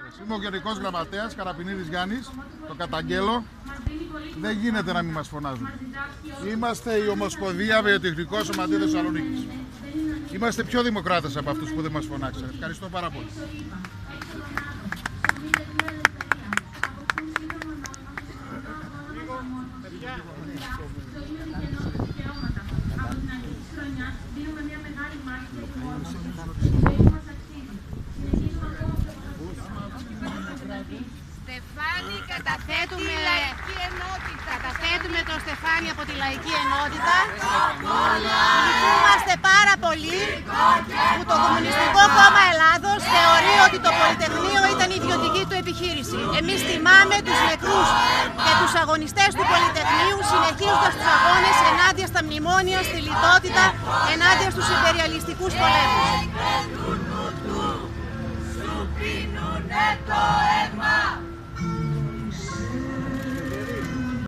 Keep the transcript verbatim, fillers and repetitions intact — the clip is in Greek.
Είμαι ο Γενικός Γραμματέας Καραπινίδης Γιάννης, το καταγγέλλω. Δεν γίνεται να μην μας φωνάζουν. Είμαστε η Ομοσπονδία Βιοτεχνικών Σωματείων Θεσσαλονίκης. Είμαστε πιο δημοκράτες από αυτούς που δεν μας φωνάξαν. Ευχαριστώ πάρα πολύ. Στεφάνη, καταθέτουμε, λαϊκή ενότητα. καταθέτουμε τον Στεφάνη από τη Λαϊκή Ενότητα. Λυπούμαστε πάρα πολύ που το Κομμουνιστικό Κόμμα Ελλάδος θεωρεί ότι το Πολυτεχνείο ήταν ιδιωτική του επιχείρηση. Εμείς τιμάμε τους νεκρούς και τους αγωνιστές του Πολυτεχνείου, συνεχίζοντας τους αγώνες ενάντια στα μνημόνια, στη λιτότητα, ενάντια στους imperialιστικούς πολέμους.